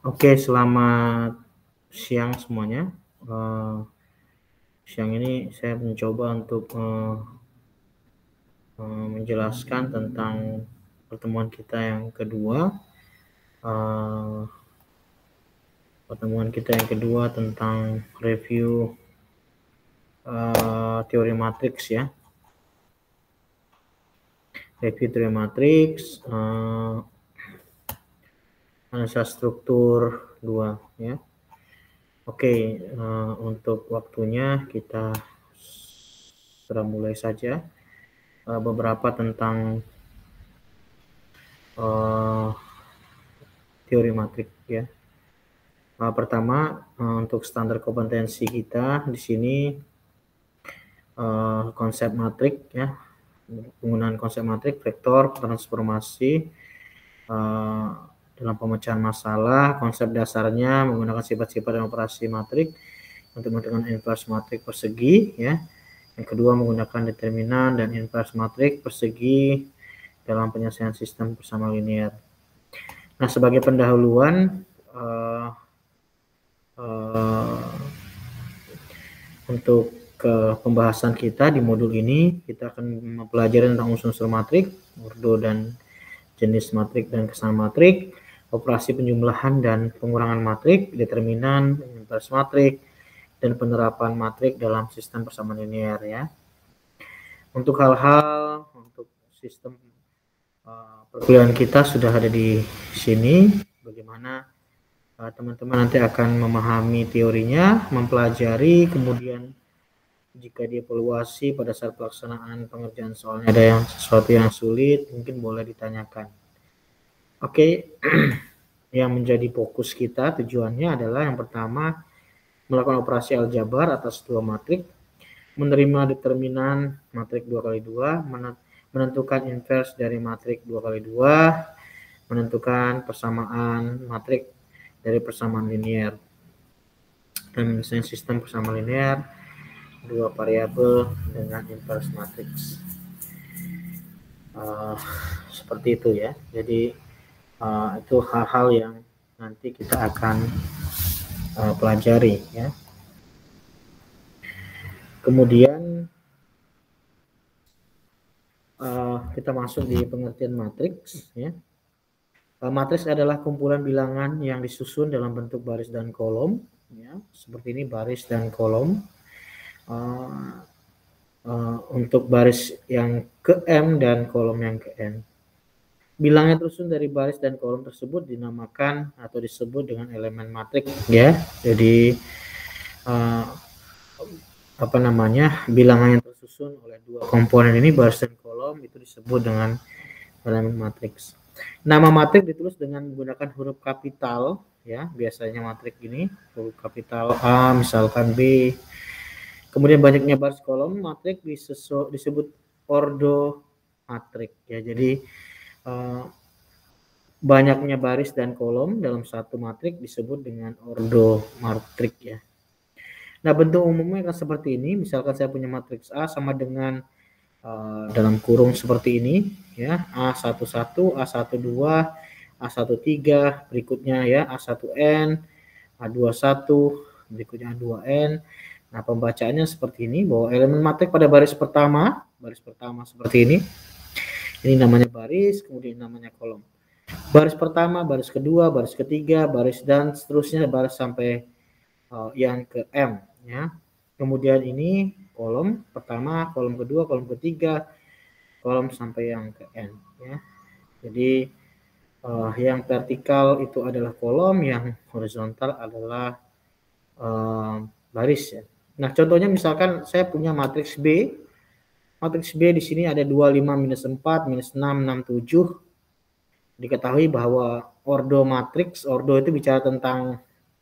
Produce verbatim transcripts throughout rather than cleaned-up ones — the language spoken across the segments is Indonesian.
Oke, selamat siang semuanya. Uh, siang ini saya mencoba untuk uh, uh, menjelaskan tentang pertemuan kita yang kedua. Uh, pertemuan kita yang kedua tentang review uh, teori matriks ya. Review teori matriks, uh, analisa struktur dua ya. Oke, uh, untuk waktunya kita sudah mulai saja. Uh, beberapa tentang uh, teori matrik ya. Uh, pertama, uh, untuk standar kompetensi kita di sini uh, konsep matrik ya, penggunaan konsep matrik, vektor, transformasi uh, dalam pemecahan masalah, konsep dasarnya menggunakan sifat-sifat dan operasi matrik untuk menggunakan inverse matrik persegi ya. Yang kedua, menggunakan determinan dan inverse matrik persegi dalam penyelesaian sistem bersama linear. Nah, sebagai pendahuluan uh, uh, untuk ke pembahasan kita di modul ini, kita akan mempelajari tentang unsur-unsur matrik, ordo dan jenis matrik dan kesamaan matrik, operasi penjumlahan dan pengurangan matrik, determinan, inverse matrik, dan penerapan matrik dalam sistem persamaan linear ya. Untuk hal-hal untuk sistem uh, perkuliahan kita sudah ada di sini. Bagaimana teman-teman uh, nanti akan memahami teorinya, mempelajari, kemudian jika dievaluasi pada saat pelaksanaan pengerjaan soalnya ada yang sesuatu yang sulit, mungkin boleh ditanyakan. Oke, yang menjadi fokus kita tujuannya adalah yang pertama melakukan operasi aljabar atas dua matrik, menerima determinan matrik dua kali dua, menentukan inverse dari matrik dua kali dua, menentukan persamaan matrik dari persamaan linear, dan misalnya sistem persamaan linear dua variabel dengan inverse matrix. Uh, seperti itu ya. Jadi uh, itu hal-hal yang nanti kita akan uh, pelajari ya. Kemudian uh, kita masuk di pengertian matriks ya. Uh, matriks adalah kumpulan bilangan yang disusun dalam bentuk baris dan kolom ya. Seperti ini baris dan kolom. Uh, Uh, untuk baris yang ke M dan kolom yang ke N. Bilang yang tersusun dari baris dan kolom tersebut dinamakan atau disebut dengan elemen matrik ya. Jadi uh, apa namanya, bilangan yang tersusun oleh dua komponen ini baris dan kolom itu disebut dengan elemen matriks. Nama matrik ditulis dengan menggunakan huruf kapital ya, biasanya matrik ini huruf kapital A, misalkan B. Kemudian banyaknya baris kolom matrik disebut ordo matrik ya. Jadi uh, banyaknya baris dan kolom dalam satu matrik disebut dengan ordo matrik ya. Nah, bentuk umumnya akan seperti ini. Misalkan saya punya matriks A sama dengan uh, dalam kurung seperti ini ya, A satu satu, A satu dua, A satu tiga, berikutnya ya A satu N, A dua satu, berikutnya A dua N. Nah, pembacaannya seperti ini, bahwa elemen matrik pada baris pertama, baris pertama seperti ini, ini namanya baris, kemudian namanya kolom. Baris pertama, baris kedua, baris ketiga, baris dan seterusnya baris sampai uh, yang ke M. Ya. Kemudian ini kolom pertama, kolom kedua, kolom ketiga, kolom sampai yang ke N. Ya. Jadi uh, yang vertikal itu adalah kolom, yang horizontal adalah uh, baris ya. Nah, contohnya misalkan saya punya matriks B. Matriks B di sini ada dua, lima, minus empat, minus enam, enam, tujuh. Diketahui bahwa ordo matriks, ordo itu bicara tentang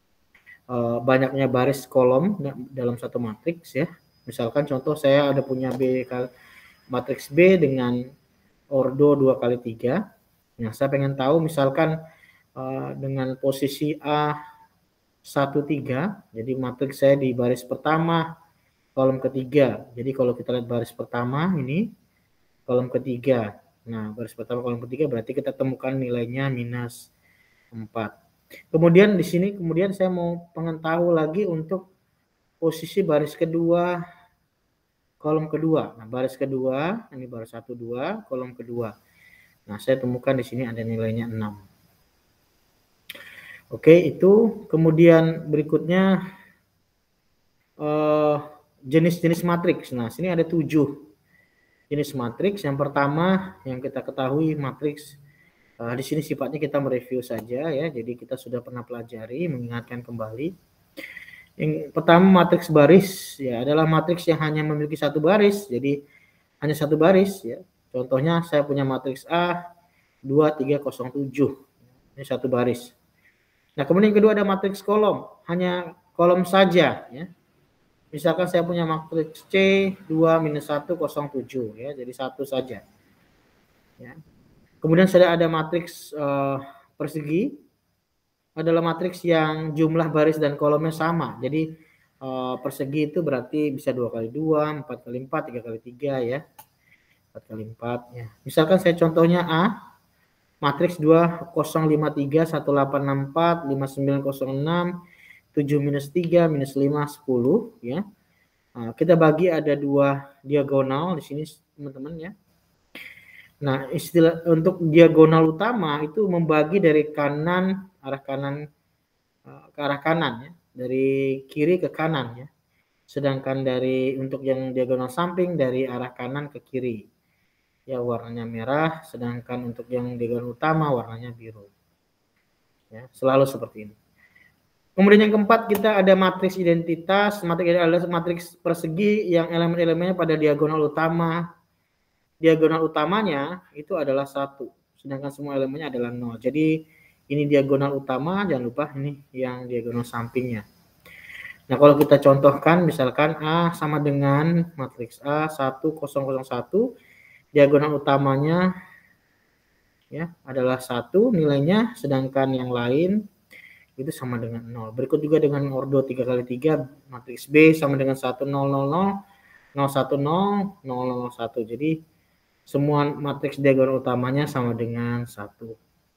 uh, banyaknya baris kolom dalam satu matriks ya. Misalkan contoh saya ada punya B, matriks B dengan ordo dua kali tiga. Nah, saya pengen tahu misalkan uh, dengan posisi A satu tiga, jadi matriks saya di baris pertama, kolom ketiga. Jadi kalau kita lihat baris pertama ini, kolom ketiga. Nah, baris pertama, kolom ketiga berarti kita temukan nilainya minus empat. Kemudian di sini kemudian saya mau pengen tahu lagi untuk posisi baris kedua, kolom kedua. Nah, baris kedua, ini baris satu, dua, kolom kedua. Nah, saya temukan di sini ada nilainya enam. Oke, itu kemudian berikutnya eh, jenis-jenis matriks. Nah, sini ada tujuh jenis matriks. Yang pertama yang kita ketahui matriks uh, di sini sifatnya kita mereview saja ya. Jadi kita sudah pernah pelajari, mengingatkan kembali. Yang pertama matriks baris ya adalah matriks yang hanya memiliki satu baris. Jadi hanya satu baris ya. Contohnya saya punya matriks A dua tiga nol tujuh. Ini satu baris. Nah, kemudian yang kedua ada matriks kolom, hanya kolom saja ya. Misalkan saya punya matriks C dua minus satu nol tujuh ya, jadi satu saja. Ya. Kemudian saya ada matriks uh, persegi, adalah matriks yang jumlah baris dan kolomnya sama. Jadi uh, persegi itu berarti bisa dua kali dua, empat kali empat, tiga kali tiga ya. empat kali empat ya. Misalkan saya contohnya A, matriks dua nol lima tiga, satu delapan enam empat, lima sembilan nol enam, tujuh minus tiga, minus lima, sepuluh ya. Nah, kita bagi ada dua diagonal di sini teman-teman ya. Nah, istilah untuk diagonal utama itu membagi dari kanan arah kanan ke arah kanan ya, dari kiri ke kanan ya. Sedangkan dari untuk yang diagonal samping dari arah kanan ke kiri. Ya, warnanya merah, sedangkan untuk yang diagonal utama warnanya biru. Ya, selalu seperti ini. Kemudian yang keempat kita ada matriks identitas. Matriks adalah matriks persegi yang elemen-elemennya pada diagonal utama. Diagonal utamanya itu adalah satu, sedangkan semua elemennya adalah nol. Jadi ini diagonal utama, jangan lupa ini yang diagonal sampingnya. Nah, kalau kita contohkan misalkan A sama dengan matriks A satu nol nol satu, diagonal utamanya ya adalah satu nilainya, sedangkan yang lain itu sama dengan nol. Berikut juga dengan ordo tiga kali tiga, matriks B sama dengan satu nol nol nol, nol satu nol, nol nol satu. Jadi semua matriks diagonal utamanya sama dengan satu.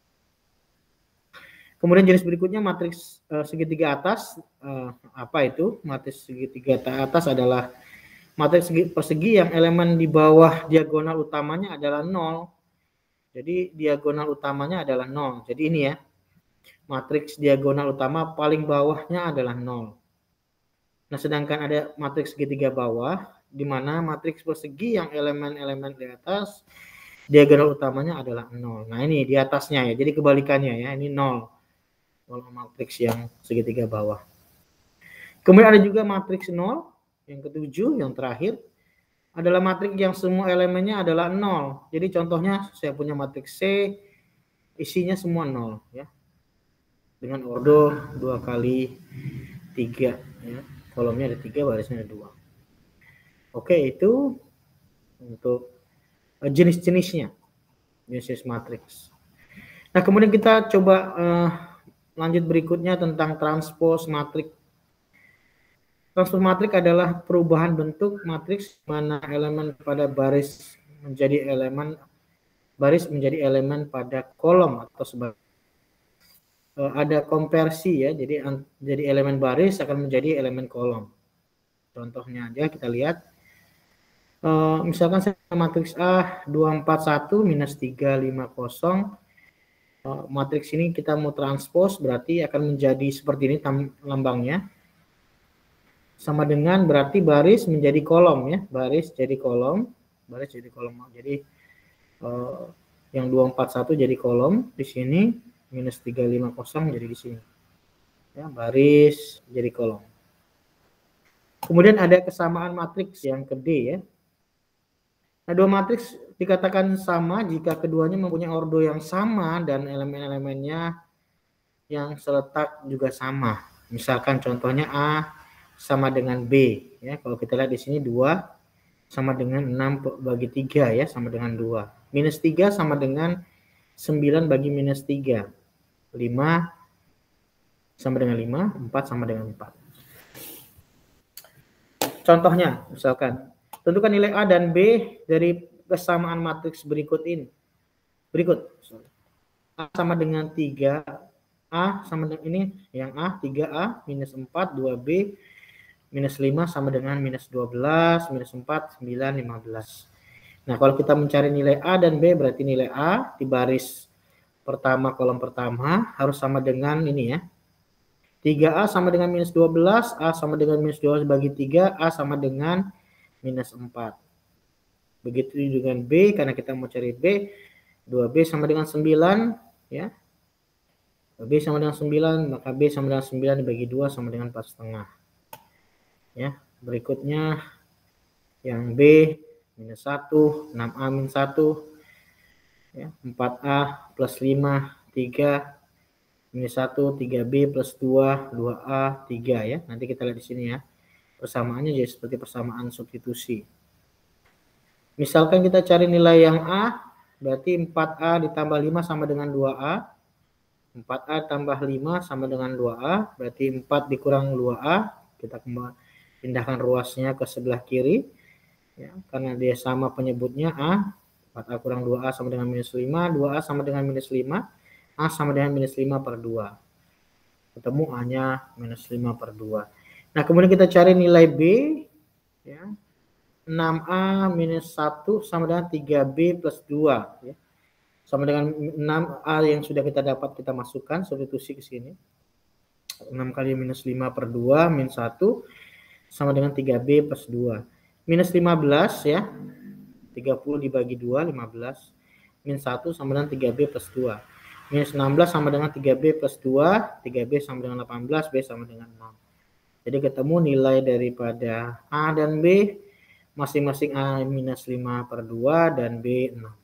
Kemudian jenis berikutnya matriks uh, segitiga atas. Uh, apa itu? Matriks segitiga atas adalah matriks persegi yang elemen di bawah diagonal utamanya adalah nol. Jadi diagonal utamanya adalah nol. Jadi ini ya. Matriks diagonal utama paling bawahnya adalah nol. Nah, sedangkan ada matriks segitiga bawah di mana matriks persegi yang elemen-elemen di atas diagonal utamanya adalah nol. Nah, ini di atasnya ya. Jadi kebalikannya ya, ini nol. Kalau matriks yang segitiga bawah. Kemudian ada juga matriks nol, yang ketujuh, yang terakhir adalah matriks yang semua elemennya adalah nol. Jadi contohnya saya punya matriks C, isinya semua nol ya. Dengan ordo dua kali tiga ya. Kolomnya ada tiga, barisnya ada dua. Oke, itu untuk jenis-jenisnya, jenis matriks. Nah, kemudian kita coba uh, lanjut berikutnya tentang transpose matriks. Transpose matriks adalah perubahan bentuk matriks mana elemen pada baris menjadi elemen baris menjadi elemen pada kolom atau sebaliknya. Uh, ada konversi ya, jadi jadi elemen baris akan menjadi elemen kolom. Contohnya aja kita lihat. Uh, misalkan saya matriks A dua empat satu minus tiga lima nol. Uh, matriks ini kita mau transpose berarti akan menjadi seperti ini lambangnya. Sama dengan berarti baris menjadi kolom ya, baris jadi kolom, baris jadi kolom. Jadi uh, yang dua empat satu jadi kolom di sini, minus tiga lima nol jadi di sini. Ya, baris jadi kolom. Kemudian ada kesamaan matriks yang ke D ya. Nah, dua matriks dikatakan sama jika keduanya mempunyai ordo yang sama dan elemen-elemennya yang seletak juga sama. Misalkan contohnya A sama dengan B ya. Kalau kita lihat di sini dua sama dengan enam bagi tiga ya, sama dengan dua. Minus tiga sama dengan sembilan bagi minus tiga. lima sama dengan lima, empat sama dengan empat. Contohnya, misalkan, tentukan nilai A dan B dari kesamaan matriks berikut ini. Berikut. A sama dengan tiga, A sama dengan ini, yang A tiga A minus empat, dua B minus lima sama dengan minus dua belas, minus empat, sembilan, lima belas. Nah, kalau kita mencari nilai A dan B, berarti nilai A di baris pertama kolom pertama harus sama dengan ini ya. tiga A sama dengan minus dua belas, A sama dengan minus dua belas bagi tiga, A sama dengan minus empat. Begitu dengan B, karena kita mau cari B, dua B sama dengan sembilan ya. B sama dengan sembilan, maka B sama dengan sembilan dibagi dua sama dengan empat koma lima. Ya, berikutnya yang B minus satu, enam A minus satu, ya, empat A plus lima, tiga, minus satu, tiga B plus dua, dua A, tiga ya. Nanti kita lihat di sini ya. Persamaannya jadi seperti persamaan substitusi. Misalkan kita cari nilai yang A, berarti empat A ditambah lima sama dengan dua A. empat A tambah lima sama dengan dua A, berarti empat dikurang dua A. Kita pindahkan ruasnya ke sebelah kiri. Ya, karena dia sama penyebutnya A. empat A kurang dua A sama dengan minus lima, dua A sama dengan minus lima, A sama dengan minus lima per dua. Ketemu A-nya minus lima per dua. Nah, kemudian kita cari nilai B. Ya, enam A minus satu sama dengan tiga B plus dua. Ya. Sama dengan enam A yang sudah kita dapat, kita masukkan substitusi ke sini. enam kali minus lima per dua min satu sama dengan tiga B plus dua. Minus lima belas ya. tiga puluh dibagi dua, lima belas. Min satu sama dengan tiga B plus dua. Minus enam belas sama dengan tiga B plus dua. tiga B sama dengan delapan belas. B sama dengan enam. Jadi ketemu nilai daripada A dan B. Masing-masing A minus lima per dua dan B enam.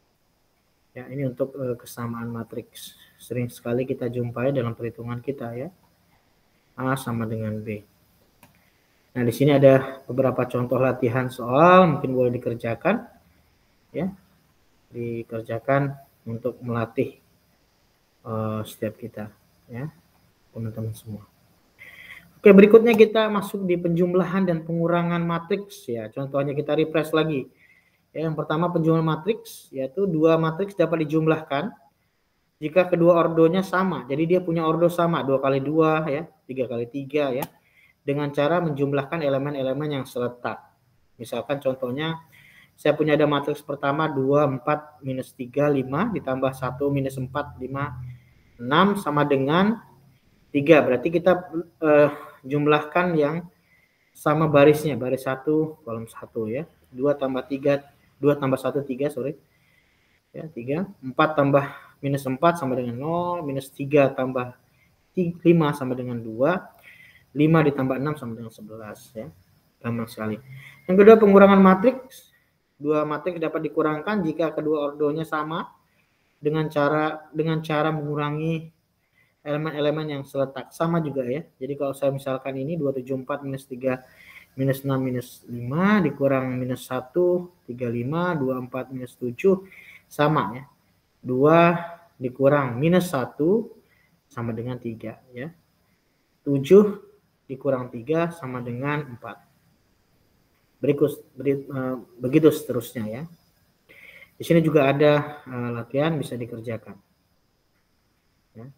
Ya, ini untuk uh, kesamaan matriks. Sering sekali kita jumpai dalam perhitungan kita ya. A sama dengan B. Nah, di sini ada beberapa contoh latihan soal, mungkin boleh dikerjakan, ya, dikerjakan untuk melatih uh, setiap kita, ya, teman-teman semua. Oke, berikutnya kita masuk di penjumlahan dan pengurangan matriks, ya. Contohnya kita refresh lagi. Ya, yang pertama penjumlahan matriks, yaitu dua matriks dapat dijumlahkan jika kedua ordonya sama. Jadi dia punya ordo sama, dua kali dua, ya, tiga kali tiga, ya. Dengan cara menjumlahkan elemen-elemen yang seletak. Misalkan contohnya, saya punya ada matriks pertama dua, empat, minus tiga, lima, ditambah satu, minus empat, lima, enam, sama dengan tiga. Berarti kita eh, jumlahkan yang sama barisnya. Baris satu, kolom satu ya. dua tambah tiga, dua tambah satu, tiga, sorry. Ya, tiga. empat tambah minus empat sama dengan nol, minus tiga tambah lima sama dengan dua. lima ditambah enam sama dengan sebelas ya. Gampang sekali. Yang kedua pengurangan matriks. Dua matriks dapat dikurangkan jika kedua ordonya sama dengan cara dengan cara mengurangi elemen-elemen yang seletak. Sama juga ya. Jadi kalau saya misalkan ini dua ratus tujuh puluh empat minus tiga minus enam minus lima dikurang minus satu, tiga puluh lima, dua puluh empat minus tujuh sama ya. dua dikurang minus satu sama dengan tiga ya. tujuh dikurang tiga sama dengan empat. Berikut, beri, uh, begitu seterusnya ya. Di sini juga ada uh, latihan bisa dikerjakan. Ya.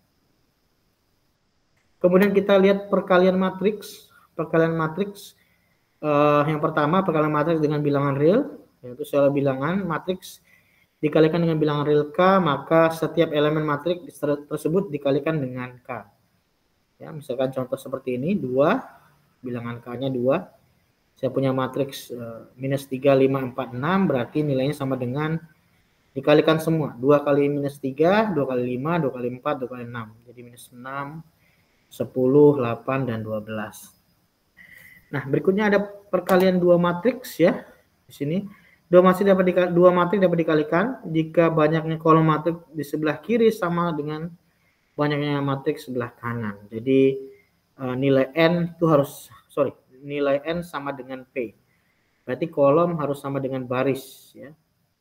Kemudian kita lihat perkalian matriks. Perkalian matriks uh, yang pertama perkalian matriks dengan bilangan real, yaitu soal bilangan matriks dikalikan dengan bilangan real K, maka setiap elemen matriks tersebut dikalikan dengan K. Ya, misalkan contoh seperti ini, dua, bilangan K-nya dua. Saya punya matriks uh, minus tiga, lima, empat, enam, berarti nilainya sama dengan dikalikan semua. dua kali minus tiga, dua kali lima, dua kali empat, dua kali enam. Jadi minus enam, sepuluh, delapan, dan dua belas. Nah, berikutnya ada perkalian dua matriks ya. Di sini, dua matriks dapat dikali, dua matriks dapat dikalikan jika banyaknya kolom matriks di sebelah kiri sama dengan banyaknya matriks sebelah kanan. Jadi uh, nilai N itu harus, sorry, nilai N sama dengan P. Berarti kolom harus sama dengan baris. Ya.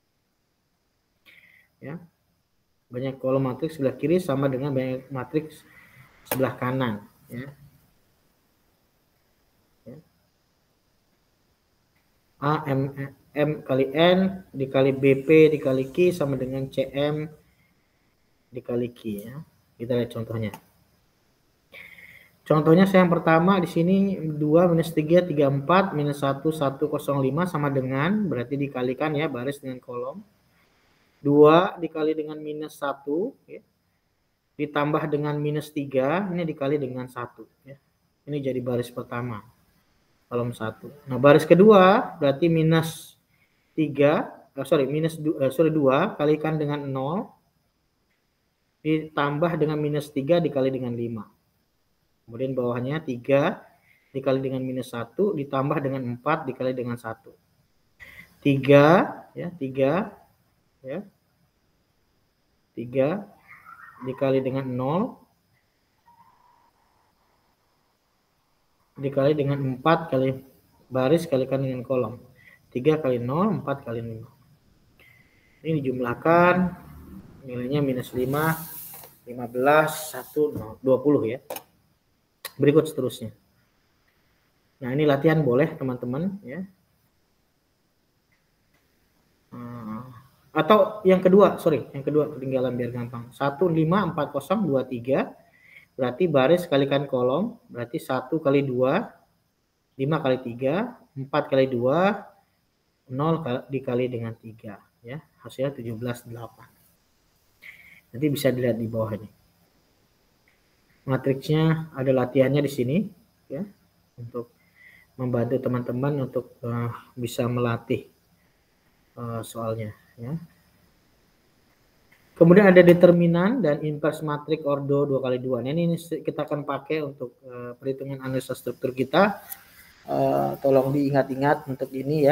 Ya. Banyak kolom matriks sebelah kiri sama dengan banyak matriks sebelah kanan. Ya. Ya. A, M, M kali N dikali B P dikali Q sama dengan C M dikali Q. Ya. Kita lihat contohnya. Contohnya saya yang pertama di sini dua minus tiga, tiga, empat, minus satu, satu, nol, lima sama dengan, berarti dikalikan ya baris dengan kolom. dua dikali dengan minus satu, ya, ditambah dengan minus tiga, ini dikali dengan satu. Ya. Ini jadi baris pertama, kolom satu. Nah baris kedua berarti minus tiga, oh, sorry, minus uh, sorry, dua kalikan dengan nol, ditambah dengan minus tiga dikali dengan lima. Kemudian bawahnya tiga dikali dengan minus satu ditambah dengan empat dikali dengan satu. tiga ya, tiga ya. tiga dikali dengan nol dikali dengan empat kali baris kalikan dengan kolom. tiga kali nol, empat kali lima. Ini dijumlahkan nilainya minus lima, lima belas, satu, nol, dua puluh ya. Berikut seterusnya. Nah ini latihan boleh teman-teman ya. Atau yang kedua, sorry, yang kedua ketinggalan biar gampang. satu, lima, empat, nol, dua, tiga. Berarti baris kalikan kolom, berarti satu kali dua, lima kali tiga, empat kali dua, nol dikali dengan tiga. Ya, hasilnya tujuh belas, delapan. Nanti bisa dilihat di bawah ini. Matriksnya ada latihannya di sini ya, untuk membantu teman-teman untuk uh, bisa melatih uh, soalnya ya. Kemudian ada determinan dan inverse matrik ordo dua kali dua. Nah, ini kita akan pakai untuk uh, perhitungan analisa struktur kita. Uh, tolong diingat-ingat untuk ini ya.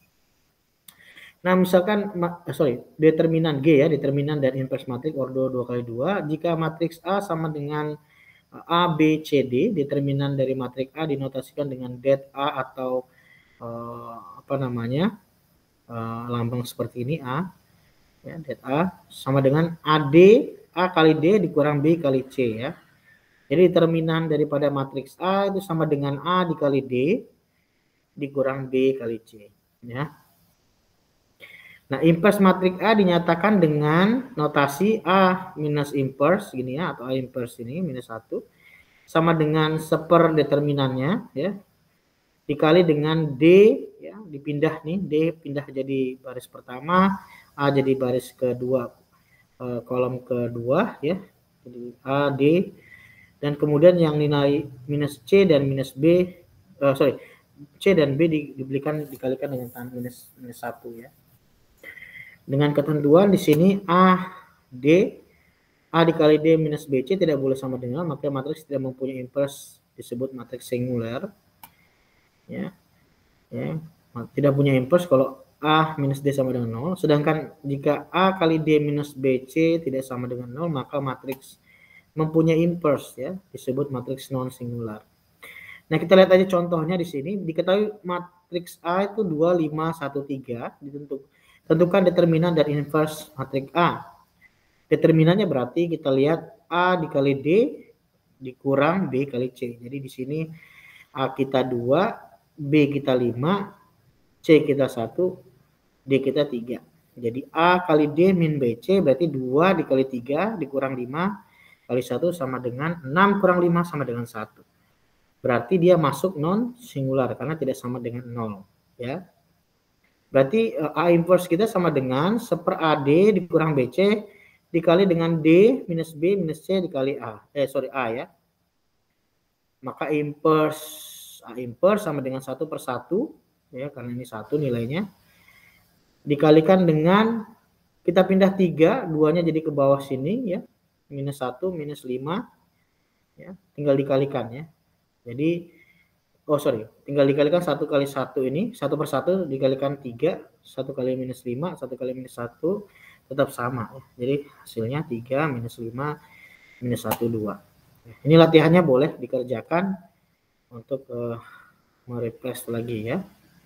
Nah, misalkan sorry, determinan G ya, determinan dan inverse matrik ordo dua kali dua. Jika matriks A sama dengan A, B, C, D, determinan dari matrik A dinotasikan dengan det A atau uh, apa namanya uh, lambang seperti ini A, ya, det A sama dengan A D, A kali D dikurang B kali C ya. Jadi determinan daripada matriks A itu sama dengan A dikali D dikurang B kali C ya. Nah, inverse matrik A dinyatakan dengan notasi A minus inverse gini ya, atau A inverse ini minus satu sama dengan seper determinannya ya, dikali dengan D ya, dipindah nih, D pindah jadi baris pertama, A jadi baris kedua, eh, kolom kedua ya, jadi A, D, dan kemudian yang nilai minus C dan minus B, eh, sorry, C dan B di, diberikan dikalikan dengan tanda minus minus satu ya. Dengan ketentuan di sini A, D, A dikali D minus B C tidak boleh sama dengan, maka matriks tidak mempunyai inverse disebut matriks singular. Ya. Ya, tidak punya inverse kalau A minus D sama dengan nol. Sedangkan jika A kali D minus B C tidak sama dengan nol, maka matriks mempunyai inverse ya, disebut matriks non singular. Nah, kita lihat aja contohnya di sini. Diketahui matriks A itu dua, lima, satu, tiga. Ditentukan tentukan determinan dan inverse matriks A. Determinannya berarti kita lihat A dikali D dikurang B kali C. Jadi di sini A kita dua, B kita lima, C kita satu, D kita tiga. Jadi A kali D min B C berarti dua dikali tiga dikurang lima kali satu sama dengan enam kurang lima sama dengan satu. Berarti dia masuk non singular karena tidak sama dengan nol. Ya. Berarti A inverse kita sama dengan seper A D dikurang B C dikali dengan D minus B minus C dikali A. Eh sorry A ya. Maka inverse A inverse sama dengan satu per satu ya, karena ini satu nilainya. Dikalikan dengan kita pindah tiga, duanya jadi ke bawah sini ya. Minus satu minus lima ya, tinggal dikalikan ya. Jadi oh sorry, tinggal dikalikan satu kali satu ini, satu per satu dikalikan tiga, satu kali minus lima, satu kali minus satu tetap sama ya. Jadi hasilnya tiga minus lima minus satu, dua. Ini latihannya boleh dikerjakan untuk uh, merefresh lagi ya.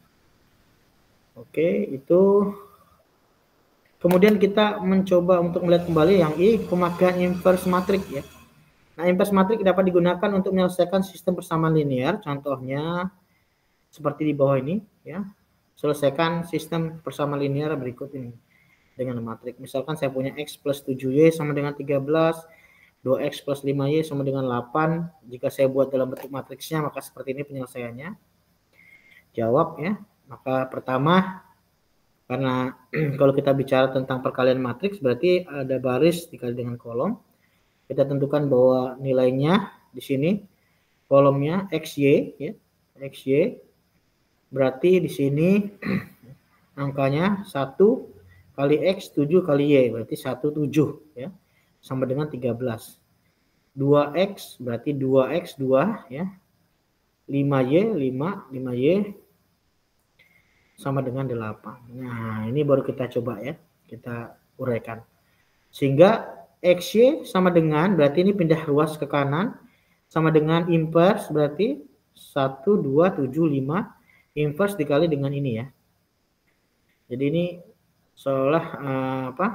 Oke, itu kemudian kita mencoba untuk melihat kembali yang I, pemakaian inverse matrik ya. Nah, inverse matrik dapat digunakan untuk menyelesaikan sistem persamaan linear. Contohnya seperti di bawah ini ya. Selesaikan sistem persamaan linear berikut ini dengan matrik. Misalkan saya punya X plus tujuh Y sama dengan tiga belas, dua x plus lima y sama dengan delapan. Jika saya buat dalam bentuk matriksnya, maka seperti ini penyelesaiannya. Jawab ya. Maka pertama, karena kalau kita bicara tentang perkalian matriks, berarti ada baris dikali dengan kolom. Kita tentukan bahwa nilainya di sini kolomnya xy ya. Xy berarti di sini angkanya satu kali x, tujuh kali y, berarti satu, tujuh ya. Sama dengan tiga belas. dua x berarti dua x, dua ya. lima y, lima, lima y sama dengan delapan. Nah, ini baru kita coba ya. Kita uraikan. Sehingga xy sama dengan, berarti ini pindah ruas ke kanan, sama dengan inverse berarti satu, dua, tujuh, lima. Inverse dikali dengan ini ya. Jadi ini seolah uh, apa?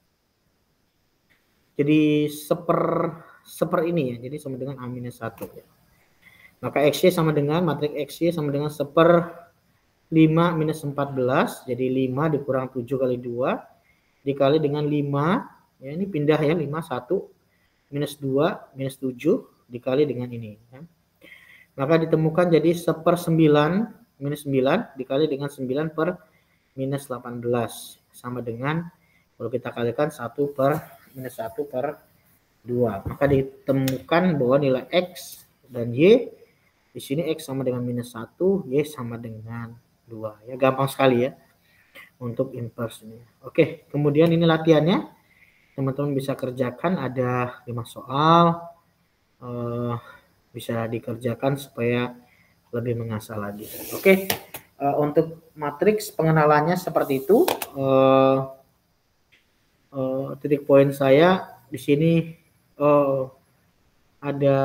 Jadi seper seper ini ya. Jadi sama dengan A minus satu ya. Maka xy sama dengan matriks xy sama dengan seper lima minus empat belas. Jadi lima dikurang tujuh kali dua dikali dengan lima. Ya, ini pindah ya, lima, satu minus dua minus tujuh dikali dengan ini ya. Maka ditemukan jadi seper sembilan minus sembilan dikali dengan sembilan per minus delapan belas sama dengan, kalau kita kalikan satu per minus satu per dua. Maka ditemukan bahwa nilai x dan y di sini x sama dengan minus satu, y sama dengan dua. Ya, gampang sekali ya untuk inverse ini. Oke, kemudian ini latihannya. Teman-teman bisa kerjakan, ada lima soal. Uh, bisa dikerjakan supaya lebih mengasah lagi. Oke, uh, untuk matriks pengenalannya seperti itu. Uh, uh, titik poin saya di sini uh, ada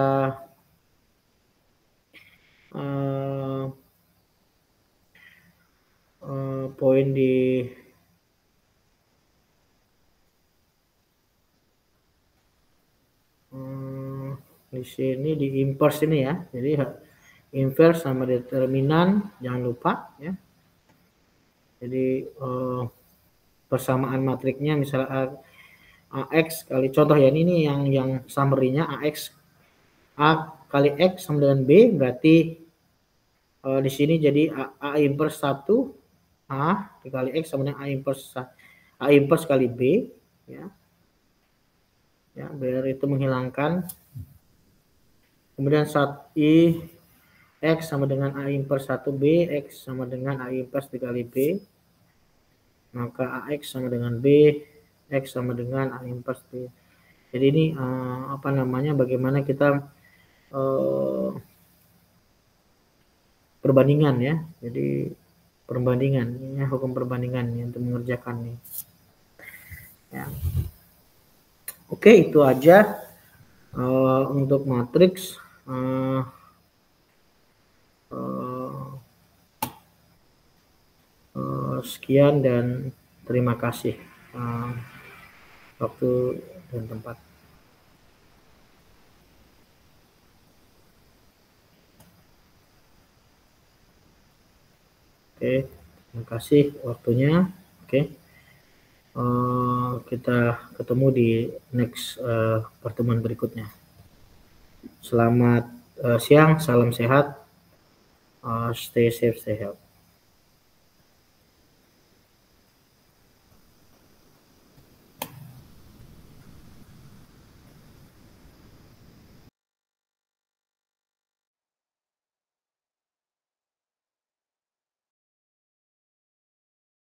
uh, uh, poin di uh, di sini di inverse ini ya. Jadi inverse sama determinan jangan lupa ya. Jadi uh, persamaan matriknya misalnya ax kali, contoh ya, ini yang yang summary-nya ax a kali x sama dengan b, berarti uh, di sini jadi a, a inverse satu a dikali x sama dengan a inverse a inverse kali b ya. Ya, biar itu menghilangkan. Kemudian saat i x sama dengan a inverse satu b, x sama dengan a inverse dikali b. Maka ax sama dengan b, x sama dengan a inverse b. Jadi ini uh, apa namanya, bagaimana kita uh, perbandingan ya. Jadi perbandingan, ini hukum perbandingan ya, untuk mengerjakan nih. Ya. Oke, itu aja uh, untuk matriks. Uh, uh, uh, sekian dan terima kasih uh, waktu dan tempat. Oke, terima kasih waktunya. Oke, uh, kita ketemu di next uh, pertemuan berikutnya. Selamat uh, siang, salam sehat, uh, stay safe, stay healthy.